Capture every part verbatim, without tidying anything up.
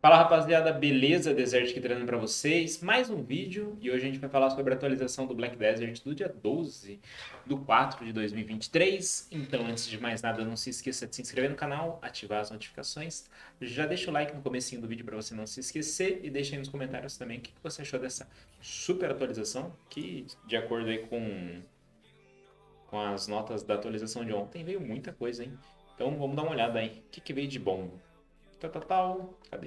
Fala rapaziada, beleza? Desert aqui trazendo para vocês mais um vídeo e hoje a gente vai falar sobre a atualização do Black Desert do dia doze do quatro de dois mil e vinte e três. Então, antes de mais nada, não se esqueça de se inscrever no canal, ativar as notificações, já deixa o like no comecinho do vídeo para você não se esquecer e deixa aí nos comentários também o que você achou dessa super atualização que, de acordo aí com, com as notas da atualização de ontem, veio muita coisa, hein? Então, vamos dar uma olhada aí. O que, que veio de bom? Tal, tal, tal. Cadê?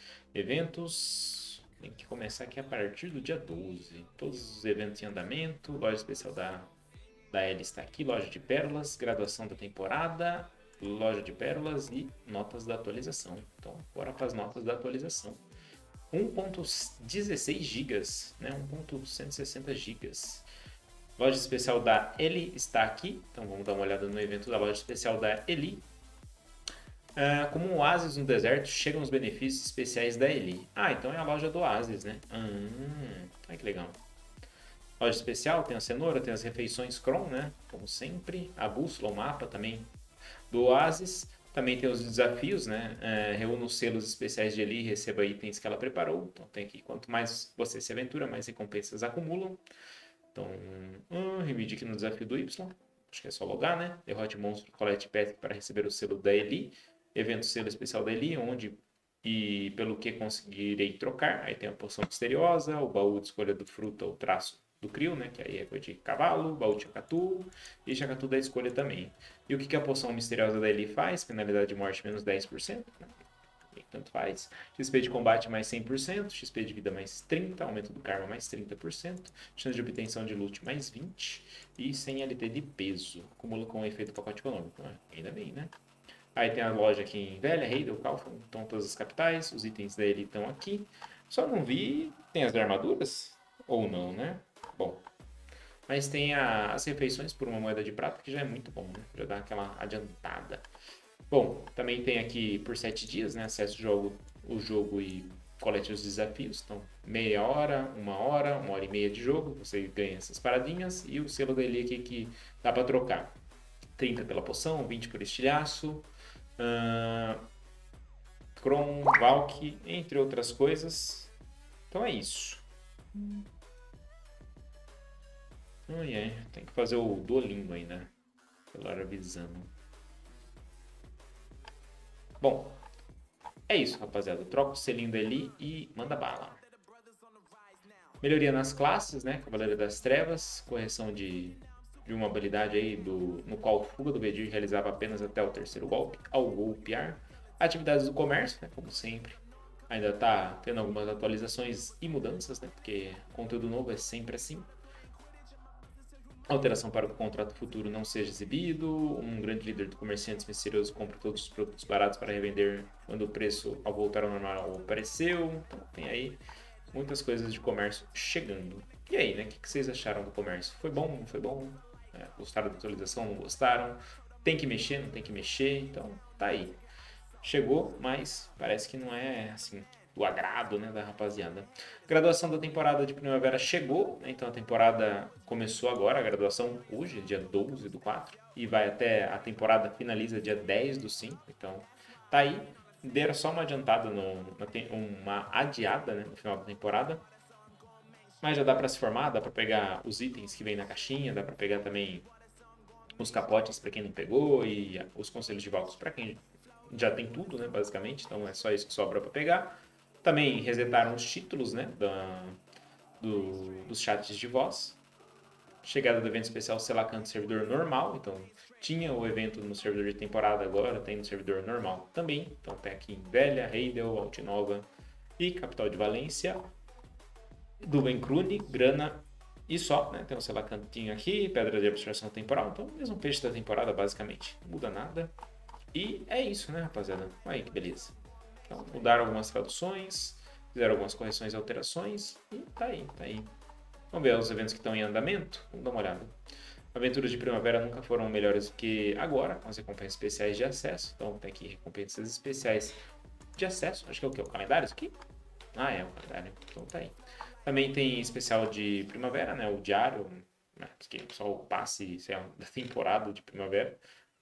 Eventos, tem que começar aqui a partir do dia doze. Todos os eventos em andamento, loja especial da, da L está aqui, loja de pérolas, graduação da temporada, loja de pérolas e notas da atualização. Então, bora para as notas da atualização. um ponto dezesseis gigas, né? um ponto cento e sessenta gigas. Loja especial da Eli está aqui, então vamos dar uma olhada no evento da loja especial da Eli. Uh, como um oásis no deserto, chegam os benefícios especiais da Eli. Ah, então é a loja do oásis, né? Hum, olha que legal. Loja especial, tem a cenoura, tem as refeições Kron, né? Como sempre. A bússola, o mapa também do oásis. Também tem os desafios, né? Uh, reúna os selos especiais de Eli e receba itens que ela preparou. Então tem aqui, quanto mais você se aventura, mais recompensas acumulam. Então, hum, reivindique no desafio do Y. Acho que é só logar, né? Derrote monstro, colete pet para receber o selo da Eli. Evento selo especial da Eli, onde e pelo que conseguirei trocar. Aí tem a poção misteriosa, o baú de escolha do fruta, o traço do Crio, né? Que aí é coisa de cavalo, baú de Chacatu e Chacatu da escolha também. E o que, que a poção misteriosa da Eli faz? Penalidade de morte menos dez por cento, né? Tanto faz. X P de combate mais cem por cento, X P de vida mais trinta por cento, aumento do karma mais trinta por cento, chance de obtenção de loot mais vinte por cento e cem L T de peso. Acumula com o efeito pacote econômico. Ah, ainda bem, né? Aí tem a loja aqui em Velha, Heidel, Kaufman, estão todas as capitais, os itens dele estão aqui. Só não vi, tem as armaduras? Ou não, né? Bom, mas tem a, as refeições por uma moeda de prata, que já é muito bom, né? Já dá aquela adiantada. Bom, também tem aqui por sete dias, né? Acesso ao jogo, o jogo e colete os desafios. Então, meia hora, uma hora, uma hora e meia de jogo, você ganha essas paradinhas. E o selo dele aqui que dá para trocar. trinta pela poção, vinte por estilhaço. Uh, Kron, Valk, entre outras coisas. Então é isso. Oh, yeah. Tem que fazer o Duolingo ainda. Pela hora avisando. Bom, é isso, rapaziada. Troca o selinho dali e manda bala. Melhoria nas classes, né? Cavaleiro das Trevas, correção de, de uma habilidade aí do, no qual fuga do Vedir realizava apenas até o terceiro golpe, ao golpear. Atividades do comércio, né? Como sempre. Ainda tá tendo algumas atualizações e mudanças, né? Porque conteúdo novo é sempre assim. Alteração para que o contrato futuro não seja exibido. Um grande líder de comerciantes misterioso compra todos os produtos baratos para revender quando o preço ao voltar ao normal apareceu. Então tem aí muitas coisas de comércio chegando. E aí, né? O que vocês acharam do comércio? Foi bom? Não foi bom? É, gostaram da atualização? Não gostaram? Tem que mexer? Não tem que mexer? Então tá aí. Chegou, mas parece que não é assim do agrado, né, da rapaziada. Graduação da temporada de primavera chegou, né, então a temporada começou agora, a graduação hoje, dia doze do quatro, e vai até a temporada finaliza dia dez do cinco, então tá aí. Deram só uma adiantada, no, uma adiada, né, no final da temporada, mas já dá para se formar, dá para pegar os itens que vem na caixinha, dá para pegar também os capotes para quem não pegou e os conselhos de votos para quem já tem tudo, né, basicamente, então é só isso que sobra para pegar. Também resetaram os títulos, né, da, do, dos chats de voz. Chegada do evento especial Selacan no servidor normal, então tinha o evento no servidor de temporada, agora tem no servidor normal também. Então tem aqui em Velha, Heidel, Altinova e Capital de Valência. Do Bencrune, Grana e só, né, tem o Selacantinho aqui, Pedra de Abstração Temporal, então mesmo peixe da temporada basicamente, não muda nada. E é isso, né, rapaziada? Olha aí que beleza. Então, mudaram algumas traduções, fizeram algumas correções e alterações, e tá aí, tá aí. Vamos ver os eventos que estão em andamento? Vamos dar uma olhada. Aventuras de primavera nunca foram melhores do que agora, com as recompensas especiais de acesso. Então, tem aqui recompensas especiais de acesso. Acho que é o que? O calendário isso aqui? Ah, é o calendário. Então, tá aí. Também tem especial de primavera, né? O diário, né? Que é só o passe sei lá, da temporada de primavera.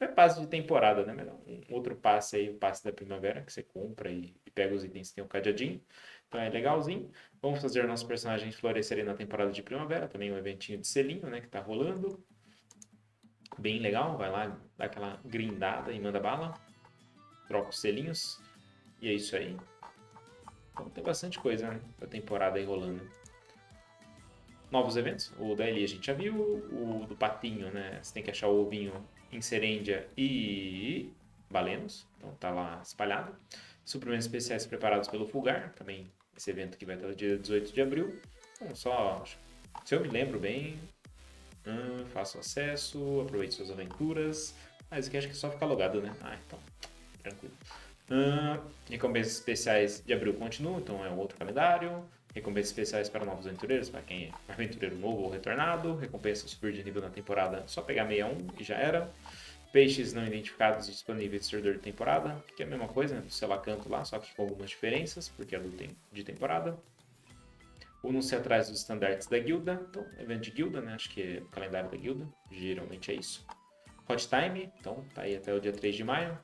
é passe de temporada, né? Um outro passe aí, o passe da primavera, que você compra e, e pega os itens que tem o cadeadinho. Então é legalzinho. Vamos fazer nossos personagens florescerem na temporada de primavera. Também um eventinho de selinho, né? Que tá rolando. Bem legal. Vai lá, dá aquela grindada e manda bala. Troca os selinhos. E é isso aí. Então tem bastante coisa, né? Da temporada aí rolando. Novos eventos. O da Eli a gente já viu. O do patinho, né? Você tem que achar o ovinho em Serêndia e Balenos. Então tá lá espalhado. Suprimentos especiais preparados pelo Fulgar. Também esse evento que vai estar no dia dezoito de abril. Então só, se eu me lembro bem, hum, faça o acesso, aproveite suas aventuras. Mas aqui acho que é só ficar logado, né? Ah, então, tranquilo. Hum, recompensas especiais de abril continuam, então é um outro calendário. Recompensas especiais para novos aventureiros, para quem é aventureiro novo ou retornado. Recompensa subir de nível na temporada, só pegar sessenta e um e já era. Peixes não identificados disponíveis no servidor de temporada, que é a mesma coisa, né? Do Selacanto lá, só que com algumas diferenças, porque é do tempo de temporada. O não se atrás dos estandartes da guilda, então, evento de guilda, né? Acho que é o calendário da guilda, geralmente é isso. Hot Time, então tá aí até o dia três de maio.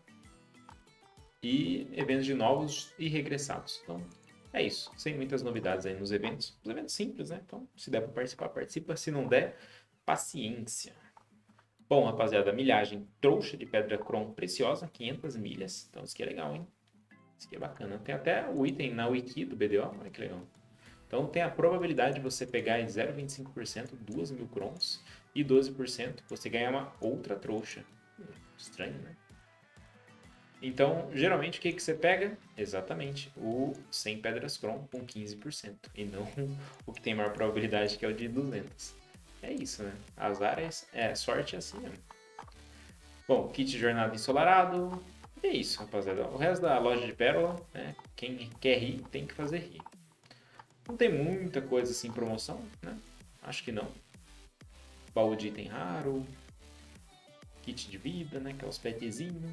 E eventos de novos e regressados. Então, é isso. Sem muitas novidades aí nos eventos. Os eventos simples, né? Então, se der para participar, participa. Se não der, paciência. Bom, rapaziada, milhagem trouxa de pedra crom preciosa, quinhentas milhas. Então, isso aqui é legal, hein? Isso aqui é bacana. Tem até o item na wiki do B D O. Olha que legal. Então, tem a probabilidade de você pegar em zero vírgula vinte e cinco por cento duas mil cromos e doze por cento você ganhar uma outra trouxa. Hum, estranho, né? Então, geralmente, o que, que você pega? Exatamente, o cem pedras crom com quinze por cento. E não o que tem maior probabilidade, que é o de duzentas. É isso, né? Azar é, é sorte é assim mesmo. Bom, kit de jornada ensolarado. É isso, rapaziada. O resto da loja de pérola, né? Quem quer rir, tem que fazer rir. Não tem muita coisa assim em promoção, né? Acho que não. Baú de item raro. Kit de vida, né? Que é os petzinhos.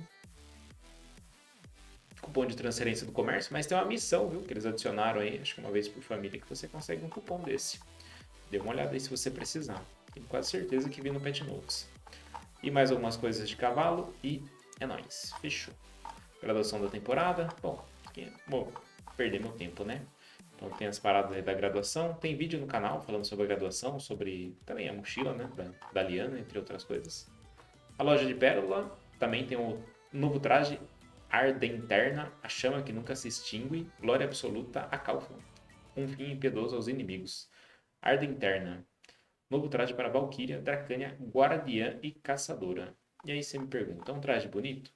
Cupom de transferência do comércio, mas tem uma missão, viu, que eles adicionaram aí, acho que uma vez por família, que você consegue um cupom desse. Dê uma olhada aí se você precisar. Tenho quase certeza que vi no Pet Notes. E mais algumas coisas de cavalo e é nóis. Fechou. Graduação da temporada. Bom, aqui, vou perder meu tempo, né? Então tem as paradas aí da graduação. Tem vídeo no canal falando sobre a graduação, sobre também a mochila, né, da, da Liana, entre outras coisas. A loja de pérola também tem o novo traje Ardenterna, a chama que nunca se extingue, glória absoluta a Kaufman, um fim impiedoso aos inimigos. Ardenterna, novo traje para Valkyria, Dracânia, Guardiã e Caçadora. E aí você me pergunta, é um traje bonito?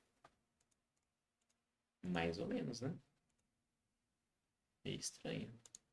Mais ou menos, né? É estranho.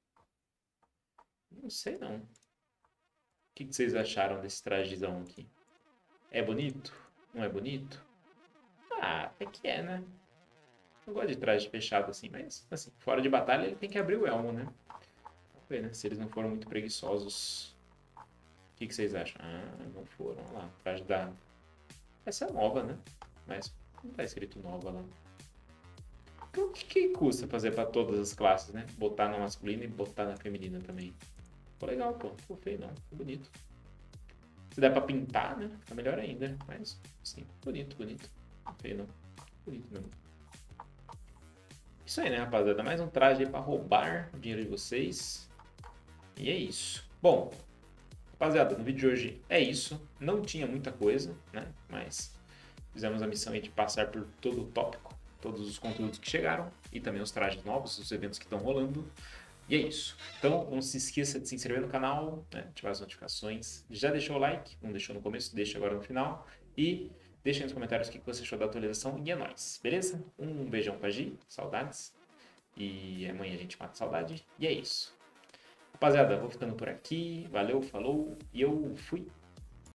Não sei não. O que vocês acharam desse trajezão aqui? É bonito? Não é bonito? Ah, até que é, né? Eu gosto de traje fechado assim, mas assim, fora de batalha ele tem que abrir o elmo, né? Vamos ver, né? Se eles não foram muito preguiçosos. O que, que vocês acham? Ah, não foram. Olha lá, traje da... Essa é nova, né? Mas não tá escrito nova lá. Então, o que, que custa fazer pra todas as classes, né? Botar na masculina e botar na feminina também. Ficou legal, pô. Não ficou feio, não. Ficou bonito. Se der pra pintar, né? Fica melhor ainda. Mas, sim, bonito, bonito. Não feio, não. Bonito mesmo. Isso aí, né, rapaziada? Mais um traje aí pra roubar o dinheiro de vocês. E é isso. Bom, rapaziada, no vídeo de hoje é isso. Não tinha muita coisa, né? Mas fizemos a missão aí de passar por todo o tópico, todos os conteúdos que chegaram e também os trajes novos, os eventos que estão rolando. E é isso. Então, não se esqueça de se inscrever no canal, né? Ativar as notificações. Já deixou o like? Não deixou no começo? Deixa agora no final. E deixa aí nos comentários o que você achou da atualização e é nóis, beleza? Um beijão pra Gi, saudades. E amanhã a gente mata a saudade. E é isso. Rapaziada, vou ficando por aqui. Valeu, falou e eu fui.